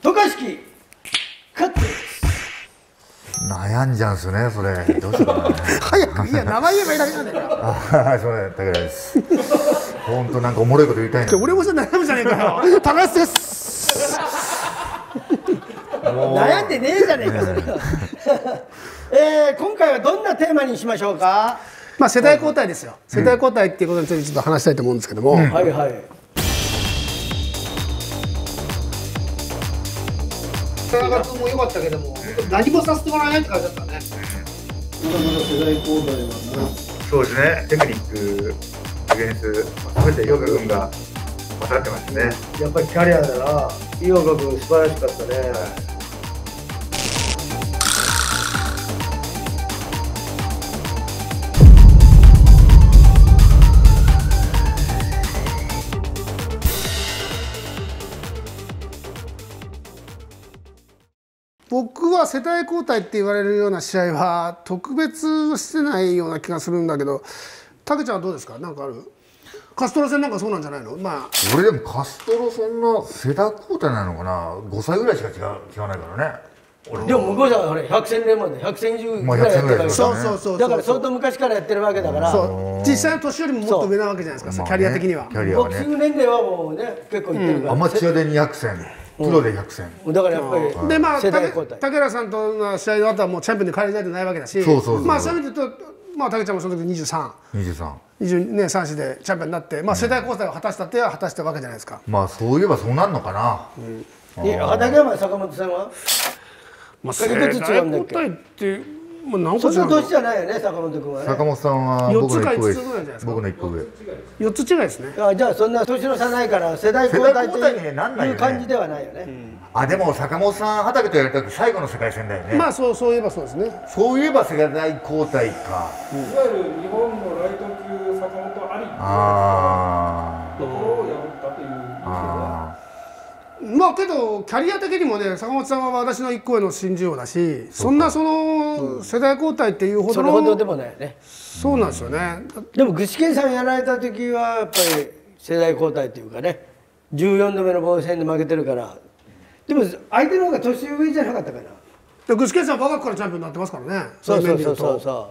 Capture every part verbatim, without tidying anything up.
渡嘉敷勝って悩んじゃうんすよね、それ。どうしようかな。 早くいや名前言えばいいだけなんだよ。 あ、はい、それ、武田です。本当なんかおもろいこと言いたいの。 俺もさ悩むじゃねえかよ。高橋です。 悩んでねえじゃねえかそれは。えー、今回はどんなテーマにしましょうか。 まあ世代交代ですよ。世代交代っていうことについてちょっと話したいと思うんですけども。うん、 はいはい。 田中君も良かったけども、何もさせてもらえないって感じだったね。まだまだ世代交代はな。 そうですね。テクニック、ディフェンス、すべて井岡君が勝ってますね。 やっぱりキャリアだな。井岡君素晴らしかったね。はい、 僕は世代交代って言われるような試合は特別してないような気がするんだけど、たけちゃんはどうですか？なんかある？カストロ戦なんかそうなんじゃないの？まあ俺でもカストロそんな世代交代なのかな。ごさいぐらいしか違う違わないからね。 でも向こうさんは百戦錬磨で百戦以上ぐらいやってるわけそうそうそう。 だから相当昔からやってるわけだから。 実際の年よりももっと上なわけじゃないですか。キャリア的には。 ボクシング年齢はもうね結構いってるから。 アマチュアでにひゃく戦。プロでひゃく戦、 だからやっぱりでまあ武田さんとの試合の後はもうチャンピオンに返り咲いてないわけだし、まあそういう意味で言うとまあ武ちゃんもその時にじゅうさん、 にじゅうさん、 にじゅうねさん子でチャンピオンになって、まあ世代交代を果たしたっては果たしたわけじゃないですか。 まあそういえばそうなんのかな。 畠山坂本さんはまあ世代交代ってもう何個違うの？ そんな年じゃないよね坂本君はね。 坂本さんは僕のいっこ上です。僕のいっこ上。 よっつ違いですね。 あ、じゃあそんな年の差ないから世代交代という感じではないよね。 あ、でも坂本さん畠とやった時最後の世界戦だよね。 まあそうそういえばそうですね。 そういえば世代交代か。 いわゆる日本のライト級坂本ありっていうところを破ったという。 まあけどキャリア的にもね坂本さんは私のいっこ上の新人王だし、そんなその世代交代っていうほどのそれほどでもないよね。 そうなんですよね。 でも具志堅さんやられた時はやっぱり世代交代っていうかね、じゅうよんどめの防衛戦で負けてるから。でも相手の方が年上じゃなかったかな。 具志堅さんは若くからチャンピオンになってますからね。 そうそうそうそうそう。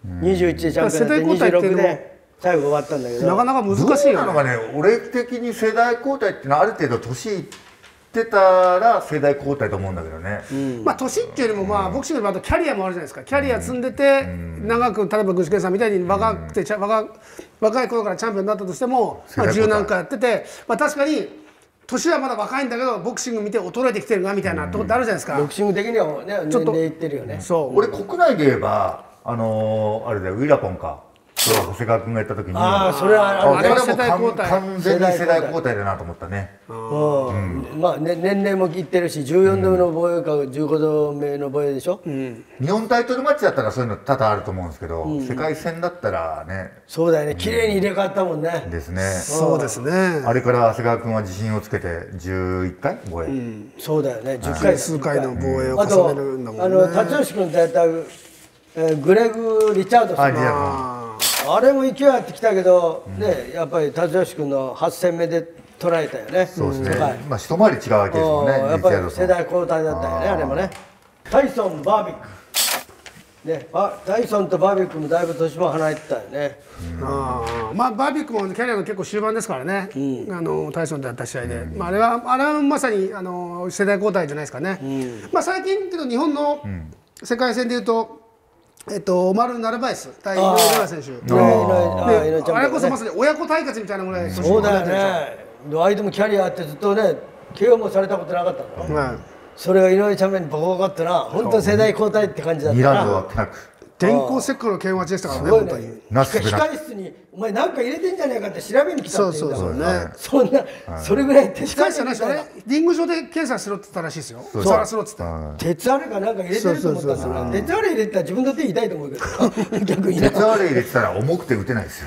にじゅういちでチャンピオンになってにじゅうろくで最後終わったんだけど。 なかなか難しいよね。 のがね、俺的に世代交代ってのはある程度年いってたら世代交代と思うんだけどね。 まあ年っていうよりもまあボクシングの場合キャリアもあるじゃないですか。キャリア積んでて長く例えば具志堅さんみたいに若くて若若い頃からチャンピオンになったとしても十何回やってて、まあ確かに。年はまだ若いんだけどボクシング見て衰えてきてるなみたいなとこってあるじゃないですか。 ボクシング的にはね年齢いってるよね。 そう俺国内で言えばあのー、あれだよウィラポンか長谷川君がやった時に、 ああそれはあれは世代交代、 完全に世代交代だなと思ったね。 うん、まあ、ね、年齢もいってるしじゅうよんどめの防衛かじゅうごどめの防衛でしょ。うん、 日本タイトルマッチだったらそういうの多々あると思うんですけど、うん、世界戦だったらね。 そうだよね、綺麗に入れ替わったもんね。 ですね。 そうですね。 あれから長谷川君は自信をつけてじゅういっかい防衛、うん、 そうだよね、じゅっかい数回の防衛を重ねるんだもんね。 あとあの辰吉君とやった、えー、グレグ・リチャードソン、あれも勢いあってきたけど、うん、ね、やっぱり辰吉君のはち戦目で捉えたよね。 そうですね。まあ一回り違うわけですもんね。 やっぱり世代交代だったよね、あれもね。タイソン、バービック。ね、タイソンとバービックもだいぶ年も離れてたよね。 あまあバービックもキャリアの結構終盤ですからね。うん、あのタイソンとやった試合で、うん、まああれはあれはまさにあの世代交代じゃないですかね。うん、まあ最近けど日本の世界戦でいうと。えっと、オマル・ナルバイス対井上尚弥選手、あれこそまさに親子対決みたいなぐらいそうだよね。相手もキャリアあってずっとね ケーオー もされたことなかったの、うん、それが井上チャンピオンにボコボコってな、本当世代交代って感じだったな。 にラウンドはなく電光石火の剣待ちでしたからね、本当に。 控室にお前なんか入れてんじゃねえかって調べに来たって言うんだもんね。 そんなそれぐらい手伝いじゃないですよね。リング上で検査しろって言ったらしいですよ。探しろって言った。 鉄あれかなんか入れてると思ったんだな。鉄あれ入れてたら自分だって痛いと思うけど。逆に。 鉄あれ入れてたら重くて打てないですよ。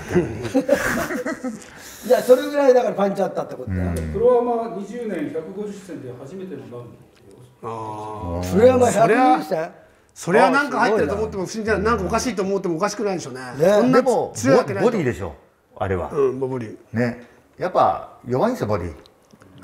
じゃあそれぐらいだからパンチあったってことだ。 プロアマにじゅうねんひゃくごじゅっ戦で初めてのダウン。 ああ。プロアマひゃくごじゅっ戦。 それはなんか入ってると思っても不思議じゃない、なんかおかしいと思ってもおかしくないでしょうね。 でもボディでしょあれは。 うん、ボディ。 ね、やっぱ弱いんですよボディ。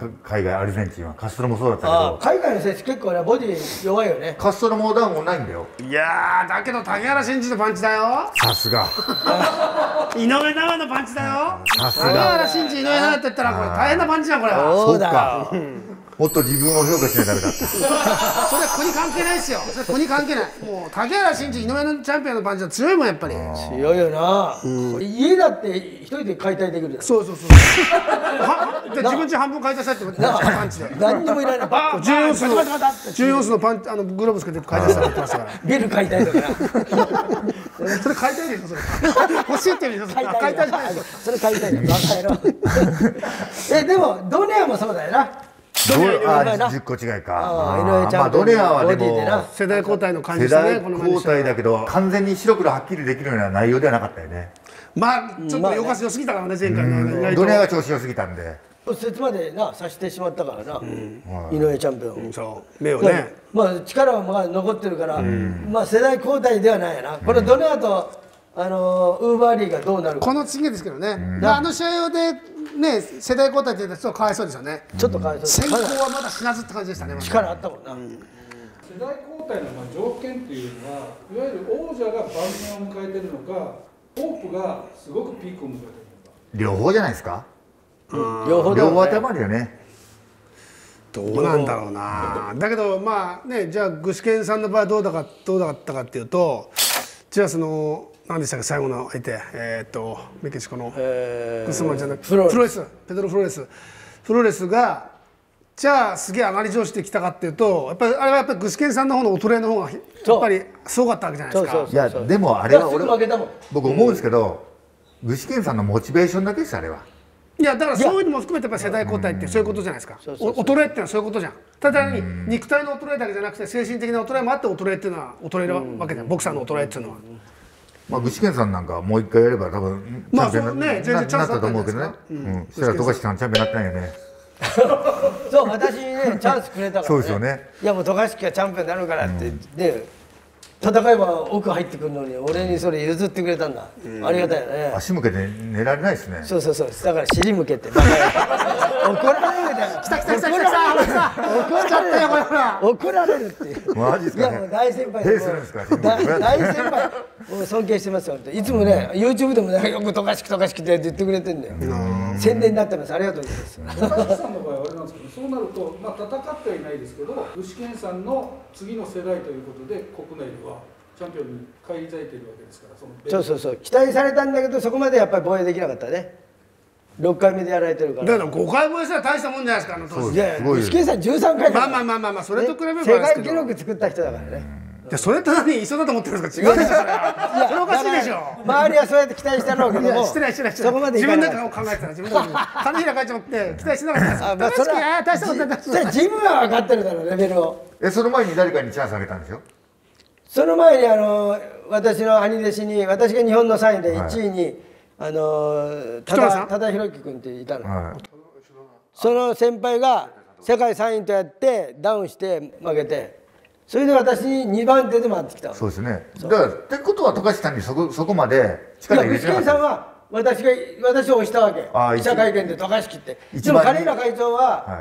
海外アルゼンチンはカストロもそうだったけあど海外の選手結構ねボディ弱いよね。 カストロもダウンもないんだよ。 いやーだけど谷原慎二のパンチだよ。 さすが井上尚弥のパンチだよ。 さす谷が原慎二井上尚弥って言ったらこれ大変なパンチじゃんこれは。 そうだそうかもっと自分を評価しないとダメだったそれは国関係ないですよ。それ国関係ない。もう竹原慎二井上のチャンピオンのパンチは強いもんやっぱり。 強いよな、これ家だって一人で解体できるよ。 そうそうそう。はで自分ち半分解体したってことパンチで。 何にもいらないバーンじゅうよんスのバタバタバタってじゅうよんスのパンあのグローブつけて解体したって言ってましたから。 ビル解体だからそれ解体でしょそれ。欲しいって言うんですよ。解体じゃないですよ。 それ解体だよバカ野郎えでもドネアもそうだよな。 どうあなじゅっこ違いか。 あー井上ちゃんまあドネアはでボディでなも世代交代の感じ世ですね。 代この前に交代だけど完全に白黒はっきりできるような内容ではなかったよね。 まあちょっとよかし良すぎたからね前回の意外とドネアが調子良すぎたんで。 骨折までなさしてしまったからな、井上チャンピオン、 そう目をね。 まあ力はまあ残ってるから、まあ世代交代ではないやな。これドネアとあのウーバーリーがどうなるかこの次ですけどね。であの試合でね世代交代って言うとちょっとかわいそうですよね。 ちょっとかわいそう先です。 行はまだ死なずって感じでしたね。 力あったもんな、 世代交代のまあ条件っていうのはいわゆる王者が晩年を迎えてるのかホープがすごくピークを迎えてるのか。 両方じゃないですか。 両方だよね両方当てはまるよね。 どうなんだろうな。だけどまあねじゃあ具志堅さんの場合はどうだかどうだったかっていうとじゃあその何でしたっけ最後の相手えー、っとメキシコのえグスマンじゃなくてフロレスフロレスペドロ・フロレスフロレスがじゃあすげえ上がり調子できたかっていうとやっぱりあれはやっぱり具志堅さんの方の衰えの方がやっぱりすごかったわけじゃないですか。 そうそういやでもあれは俺すぐ負けたもん。 僕思うんですけど具志堅さんのモチベーションだけですあれは。 いやだからそういうのも含めてやっぱり世代交代ってそういうことじゃないですか。 そうそうお衰えっていうのはそういうことじゃん。ただに肉体の衰えだけじゃなくて精神的な衰えもあって衰えっていうのは衰えるわけじゃん。ボクサーの衰えっていうのは。 まあ具志堅さんなんかもう一回やれば多分チまあャンピオンになそうね全然チャンスあったなったとんじゃないですか思うけどね。うん。そしたら富樫さんチャンピオンになってないよね。 そう私にねチャンスくれたからね。 そうですよね。 いやもう渡嘉敷がチャンピオンになるからって言って、戦えば奥入ってくるのに俺にそれ譲ってくれたんだ、ありがたいよね。 足向けて寝られないですね。 そうそうそうだから尻向けてバカ野郎怒られるだよ。 来た来た来た来た来た怒られるほらほら怒られるっていう。 マジですかね。 いやもう大先輩ペーするんですか。 大大先輩もう尊敬してますよっていつもね YouTube でもねよく渡嘉敷渡嘉敷って言ってくれてんだよ。宣伝になってます。ありがとうございます。 高橋さんの場合はあれなんですけどそうなると、まあ、戦ってはいないですけど具志堅さんの次の世代ということで国内ではチャンピオンに返り咲いているわけですからそのそうそうそう期待されたんだけどそこまでやっぱり防衛できなかったね。ろっかいめでやられてるから。 だからごかい防衛したら大したもんじゃないですかあの当時。 いやいやすごい具志堅さんじゅうさんかいだからまあまあまあまあまあそれと比べれば世ですけど。 界記録作った人だからね。 いやそれって何一緒だと思ってるんですか違うでしょそれは。それおかしいでしょ。 周りはそうやって期待したろうけいやどもしてないしてないしてそこまでいか自分なかった。 だけを考えてた自分だけ金平会長って期待してなかったんですあまあそれは大したことないじゃあ自分は分かってるだろうレベルを。 えその前に誰かにチャンスあげたんでしょ。 その前にあの私の兄弟子に私が日本のさんいでいちいに、はい、あの多田多田博樹君っていたの、はい、その先輩が世界さんいとやってダウンして負けてそれで私ににばん手で回ってきたの。 そうですね。だからってことは高橋さんにそこそこまで力入れてなかった。 具志堅さんは私が私を押したわけ。記者会見で渡嘉敷って。でも金平会長は、はい、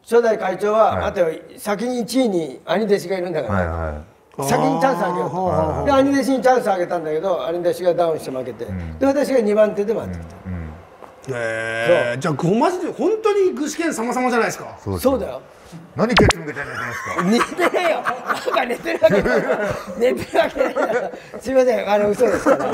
初代会長は、はい、待てよ先にいちいに兄弟子がいるんだから。はいはい先にチャンスあげようと。で兄弟子にチャンスあげたんだけど兄弟子がダウンして負けて、うん、で私がにばん手で回ってきた。うんうん、 えー、じゃあマジで本当に具志堅様々じゃないですか。 そうそうだよ。 何ケツ向けてんですか。 寝てねえよ。なんか寝てるわけない。寝てるわけないだろ。すみませんあの嘘ですから。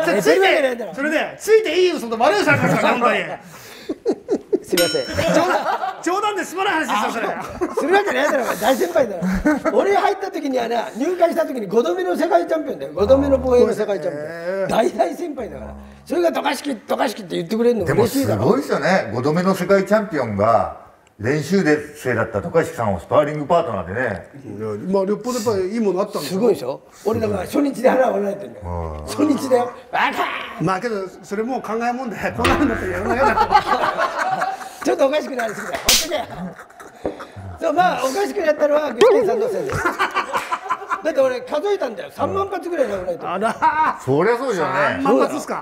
寝てるわけないだろ。それでついていい嘘と悪い嘘ありますから本当に。 すみません。 冗談冗談で済まない話ですよそれ。 するわけないだろ大先輩だろ。俺入った時にはね入会した時にごどめの世界チャンピオンだよ。ごどめの防衛の世界チャンピオン。大大先輩だから。それが渡嘉敷渡嘉敷って言ってくれるの嬉しいだろ。 でもすごいですよね。ごどめの世界チャンピオンが練習生だった渡嘉敷さんをスパーリングパートナーでね。 まあよっぽどやっぱりいいものあったんですすごいでしょ。俺だから初日で腹を折られてるんだよ。初日だよ。バカー。 まあけどそれもう考えもんでこんなのだったらやらないよな。 ちょっとおかしくなりすぎだよ。ほっとけよ。そうまあおかしくなったのは具志堅さんのせいです。だって俺数えたんだよ。さんまん発ぐらい殴られてる。 あらそりゃそうじゃね。 さんまん発ですか。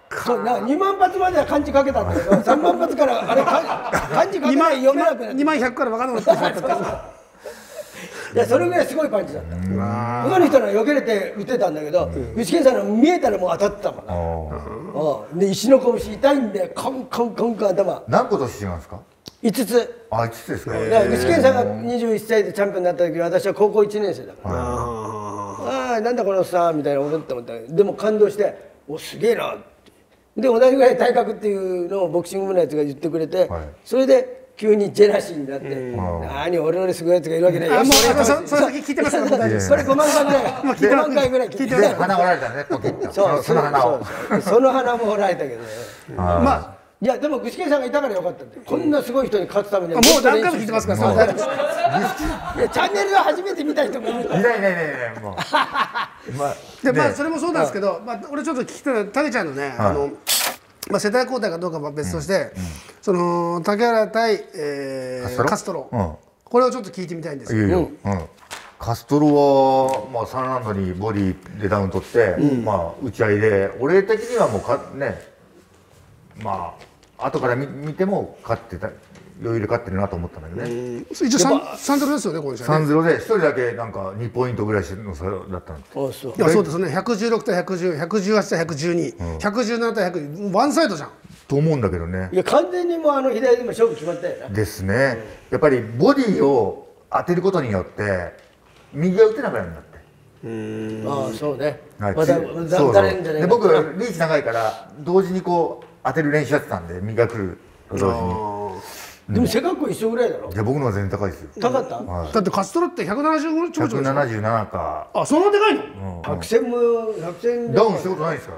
そうなにまん発までは漢字書けたんだけどさんまん発からあれ漢字書けない読めなくなってにまんひゃくから分からなかった。 いやそれぐらいすごいパンチだった。他の人の避けれて打てたんだけど、具志堅さんの見えたらもう当たってたもんな。で石の拳痛いんでコンコンコンコン頭。 何個年違うんですか？ いつつ。 あ、いつつですか？ 具志堅さんがにじゅういっさいでチャンピオンになった時私は高校いちねん生だから。ああなんだこのおっさんみたいな思って思ったけど、でも感動しておすげえなって。で同じぐらい体格っていうのをボクシング部のやつが言ってくれて、それで。急にジェラシーになって、何俺よりすごいやつがいるわけない。 もうそれ先聞いてますから大丈夫です。 それごまんかいぐらい、ごまんかいぐらい聞いてます。 花折られたね、ポケット。 そう、 その花を。 その花も折られたけどね。 まあいやでも具志堅さんがいたからよかったんで、こんなすごい人に勝つためにはもう何回も聞いてますから。そう大丈夫です。 いやチャンネルは初めて見た人もいる。 いないいないいないもう。 でまあそれもそうなんですけど、まあ俺ちょっと聞きたいたけちゃんのねあの。まあ世代交代かどうかは別として、その竹原対カストロ、これをちょっと聞いてみたいんですけど、 カストロはまあさんラウンドにボディでダウン取って、まあ打ち合いで俺的にはもうかね、まあ後から見ても勝ってた。余裕で勝ってるなと思ったんだけどね。 一応さんゼロですよねこれ。 さんゼロで一人だけなんかにポイントぐらいの差だったの。 いやそうですね。ひゃくじゅうろく対ひゃくじゅう、ひゃくじゅうはち対ひゃくじゅうに、ひゃくじゅうなな対ひゃく、ワンサイドじゃん。 と思うんだけどね。 いや完全にもうあの左でも勝負決まったよな。 ですね。やっぱりボディを当てることによって右が打てなくなるんだって。 うん。ああそうね。 はい。 まだそうそう。で僕リーチ長いから同時にこう当てる練習やってたんで右が来ると同時に。 でも背格好一緒ぐらいだろ。 いや僕のは全然高いですよ。 高かった？ だってカストロってひゃくななじゅうごちょいちょい。 ひゃくななじゅうななか。 あそんなでかいの？ 百戦も百戦ダウンしたことないですから。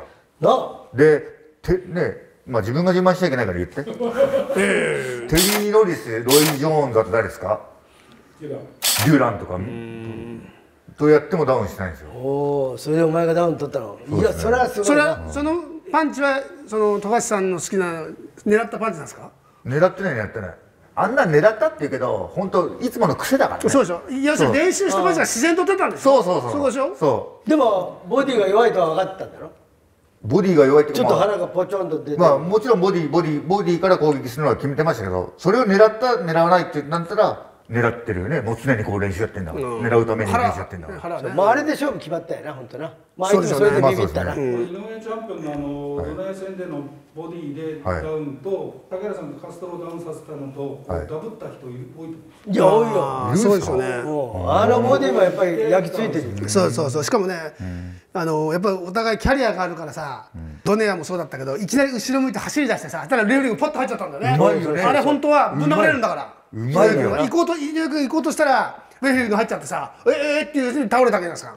な。 でてねまあ自分が自慢しちゃいけないから言って。テリー・ロリス、ロイ・ジョーンズだと誰ですか？デューランとか。とやってもダウンしてないんですよ。 おお、それでお前がダウン取ったの。いやそれはすごいな。 それはそのパンチはその富樫さんの好きな狙ったパンチなんですか？ 狙ってない狙ってない。あんな狙ったって言うけど本当いつもの癖だからね。 そうでしょ。いや練習したパンチが自然と出たんですよ。 そうそうそう。 そうでしょ。 そう。 でもボディが弱いとは分かったんだろ。 ボディが弱いってちょっと腹がポチョンと出て。 まあもちろんボディボディボディから攻撃するのは決めてましたけど、それを狙った狙わないってなったら狙ってるよね。もう常にこう練習やってんだから。狙うために練習やってんだから。 まああれで勝負決まったよな本当な。まあ相手もそれでビビったな。 井上チャンピオンのあのドライ戦でのボディでダウンと竹原さんがカストロをダウンさせたのとダブった人多いと思う。 いや多いよ。 そうですよね。 あのボディもやっぱり焼き付いてる。 そうそうそう。しかもね、あのやっぱりお互いキャリアがあるからさ、ドネアもそうだったけど、いきなり後ろ向いて走り出してさ、ただレフリーがポッと入っちゃったんだよね。 うまいよね。 あれ本当はぶん殴れるんだから。 うまいよ。 行こうと行こうとしたらレフリーが入っちゃってさ、ええっていうふうに倒れたわけですから。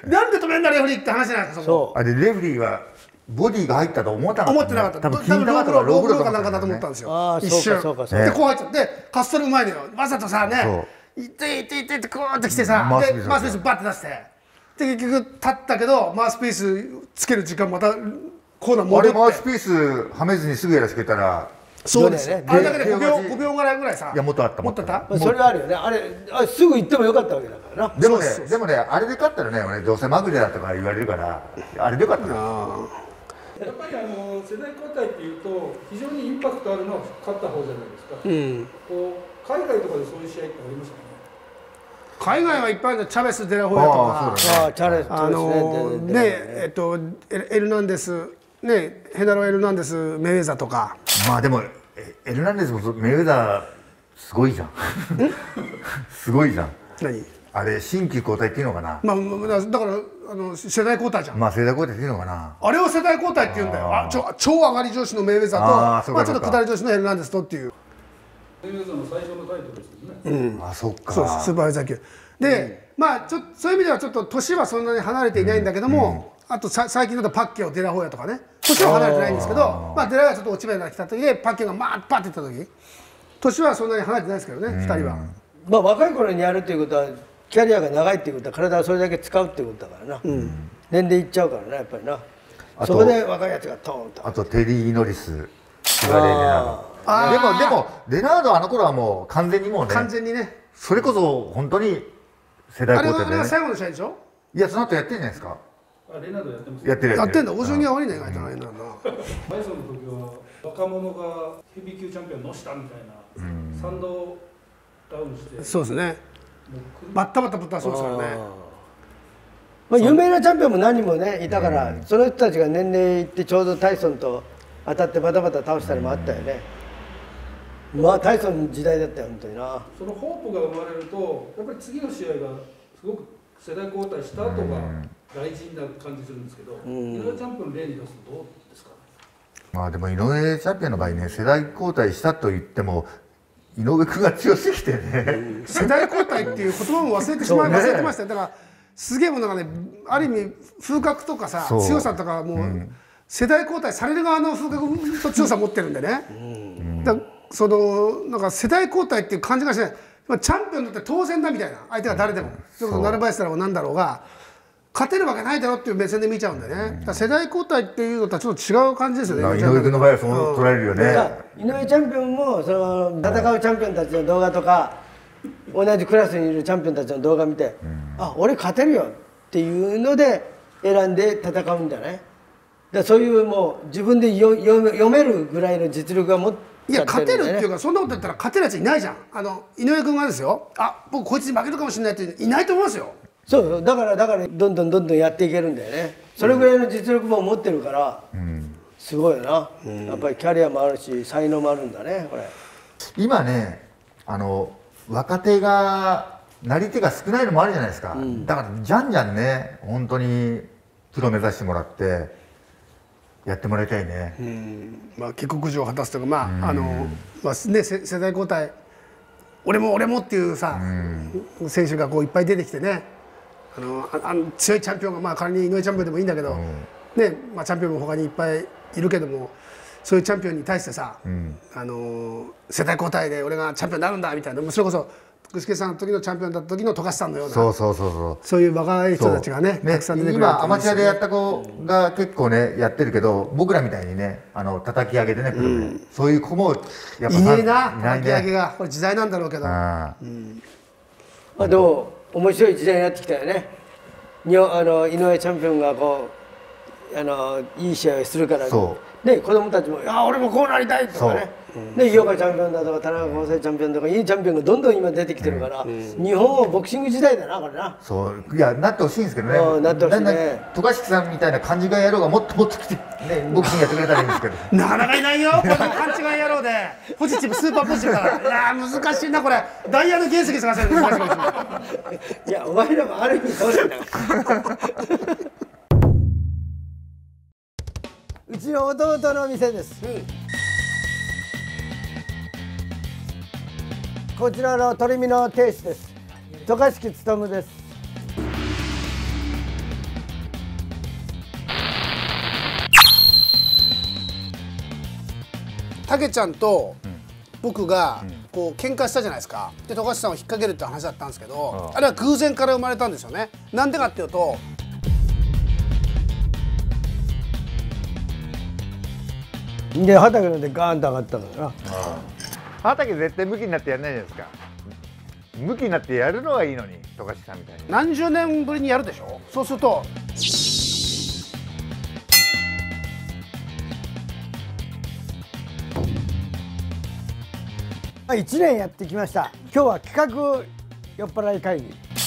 なんで止めんだレフリーって話じゃないですか。 そう。 あれレフリーはボディが入ったと思ってなかった。 思ってなかった。 多分金玉とかローブローかなんかだと思ったんですよ。一瞬。でこう入っちゃってカストロうまいのよ。わざとさね、いっていっていってってこうってきてさ、でマウスピースバッて出して、で結局立ったけどマウスピースつける時間またコーナー戻って。あれマウスピースはめずにすぐやらせてたら。 そうですね。あれだけでごびょうごびょうぐらいぐらいさ。 いやもっとあった。 もっとあった。 それはあるよね。あれあすぐ行ってもよかったわけだからな。 でもねでもねあれで勝ったらね俺どうせまぐれだとか言われるからあれでよかったな。 やっぱりあの世代交代っていうと非常にインパクトあるのは勝った方じゃないですか。うん。こう海外とかでそういう試合ってありましたかね。 海外はいっぱいある。チャベス・デラホヤとか。 ああチャベス。 あのねえっとエルナンデスねヘナロエルナンデスメウェザとか。 まあでもエルナンデスもメウェザーすごいじゃん。すごいじゃん。 何？ あれ新旧交代っていうのかな。 まあだからあの世代交代じゃん。 まあ世代交代っていうのかな。 あれを世代交代って言うんだよ。あ超超上がり上司のメイウェザーとまあちょっと下り上司のエルナンデスとっていう。 メイウェザーの最初のタイトルですよね。 うん。あそっか。 そうスーパーフェザー級で、まあちょそういう意味ではちょっと年はそんなに離れていないんだけども、あとさ最近だとパッケオデラホヤとかね。年は離れてないんですけど、まあデラホヤちょっと落ち目が来た時でパッケオがまあパッていった時、年はそんなに離れてないですけどね、二人は。 まあ若い頃にやるっていうことはキャリアが長いっていうことは体をそれだけ使うっていうことだからな。年齢いっちゃうからなやっぱりな。そこで若いやつがトーンと。 あとテリー・ノリス、シガレー・レナード。でもでもレナードあの頃はもう完全にもうね。 完全にね。 それこそ本当に世代交代でね。 あれは最後の試合でしょ？ いやその後やってんじゃないですか。 あ、レナードやってます。 やってるやってんだ。大城には悪いね、意外とな。 バイソンの時は若者がヘビー級チャンピオンのしたみたいな、サンドダウンして。 そうですね。バッタバタバタそうですからね。 まあ有名なチャンピオンも何人もねいたから、うん、その人たちが年齢いってちょうどタイソンと当たってバタバタ倒したりもあったよね。うん、まあタイソンの時代だったよ本当にな。 そのホープが生まれるとやっぱり次の試合がすごく世代交代した後が大事な感じするんですけど、うん、井上チャンピオン例に出すとどうですかね。 まあでも井上チャンピオンの場合ね、世代交代したと言っても井上君が強すぎてね、 うん、世代交代っていう言葉も忘れてしまい、ね、忘れてましたよ。だからすげえものがね、ある意味風格とかさ強さとかもう、うん、世代交代される側の風格と強さ持ってるんでね、うん、だそのなんか世代交代っていう感じがしない。チャンピオンだって当然だみたいな、相手が誰でも、それこそ成林だろうなんだろうが勝てるわけないだろうっていう目線で見ちゃうんでね、うん、だから世代交代っていうのとはちょっと違う感じですよね。 井上君の場合はそう捉えるよね。 井上チャンピオンもその戦うチャンピオンたちの動画とか同じクラスにいるチャンピオンたちの動画見て、うん、あ俺勝てるよっていうので選んで戦うんじゃない。だそういうもう自分でよよ読めるぐらいの実力が持って、 いや勝てるっていうか、そんなこと言ったら勝てるやついないじゃん。あの井上君がですよ、あ僕こいつに負けるかもしれないっていないと思いますよ。 そうだからだからどんどんどんどんやっていけるんだよね。それぐらいの実力も持ってるから、うん、すごいよな、うん、やっぱりキャリアもあるし才能もあるんだねこれ。 今ねあの若手がなり手が少ないのもあるじゃないですか、うん、だからじゃんじゃんね本当にプロ目指してもらってやってもらいたいね。うん、 まあ帰国上を果たすというか、まああのまあね世代交代、俺も俺もっていうさ、うん、選手がこういっぱい出てきてね、あのああの強いチャンピオンがまあ仮に井上チャンピオンでもいいんだけど、うん、ねまあチャンピオンも他にいっぱいいるけども、そういうチャンピオンに対してさ、うん、あの世代交代で俺がチャンピオンになるんだみたいな、それこそ具志堅さんの時のチャンピオンだった時の富樫さんのような、 そうそうそうそうそういう若い人たちが ね, ねたくさん出てくる。 今アマチュアでやった子が結構ねやってるけど、僕らみたいにねあの叩き上げでね、うん、そういう子もやっぱいねえな、叩き上げがこれ時代なんだろうけど、あ、 うん、まあでも面白い時代になってきたよね。にあの井上チャンピオンがこうあのいい試合をするから、ね、子供たちも「いや俺もこうなりたい」とかね、で井岡チャンピオンだとか田中康生チャンピオンとかいいチャンピオンがどんどん今出てきてるから、うん、日本はボクシング時代だなこれな。 そういやなってほしいんですけどね。 なってほしいね。 富樫さんみたいな勘違い野郎がもっともっと来てねボクシングやってくれたらいいんですけどなかなかいないよこの勘違い野郎でポジティブスーパーポジティブだから。いや難しいなこれ。ダイヤの原石探せるの難しいかもしれない。 いやお前らもある意味そうなんだうちの弟の店です、うん、こちらの鶏身の亭主です。渡嘉敷勉です。 たけちゃんと僕がこう喧嘩したじゃないですか。で渡嘉敷さんを引っ掛けるって話だったんですけど、あれは偶然から生まれたんですよね。なんでかっていうとで畑のでガーンと上がったからな。 畑絶対向きになってやらないじゃないですか。向きになってやるのはいいのに渡嘉敷さんみたいに何十年ぶりにやるでしょ。そうするといちねんやってきました。今日は企画酔っ払い会議。